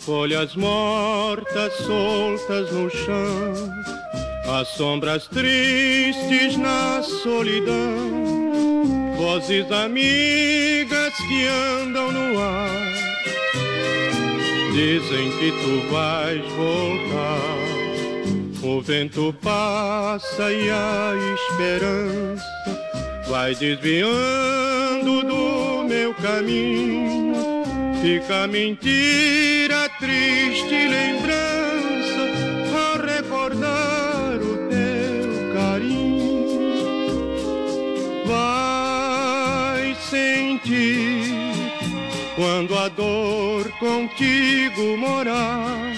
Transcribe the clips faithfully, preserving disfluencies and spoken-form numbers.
folhas mortas soltas no chão, as sombras tristes na solidão, vozes amigas que andam no ar, dizem que tu vais voltar. O vento passa e a esperança vai desviando do meu caminho. Fica a mentira, triste lembrança, a recordar o teu carinho. Vai sentir quando a dor contigo morar.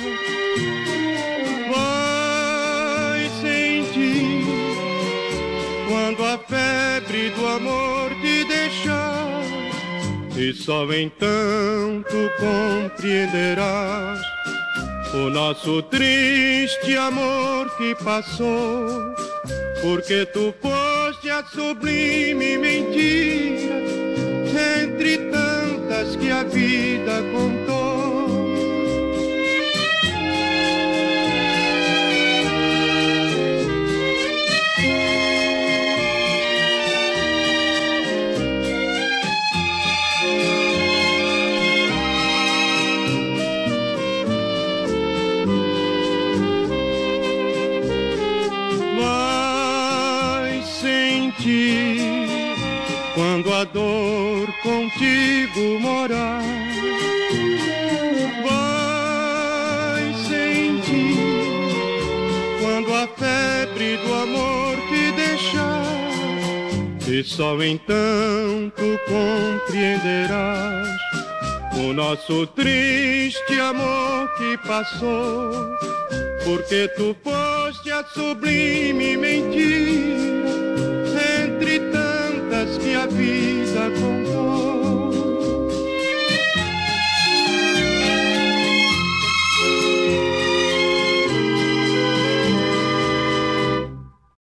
Vai sentir quando a febre do amor te deixar. E só então tu compreenderás o nosso triste amor que passou, porque tu foste a sublime mentira entre tantas que a vida contou. Quando a dor contigo morar, vai sentir quando a febre do amor te deixar. E só então tu compreenderás o nosso triste amor que passou, porque tu foste a sublime mentira entre tantas que a vida contou.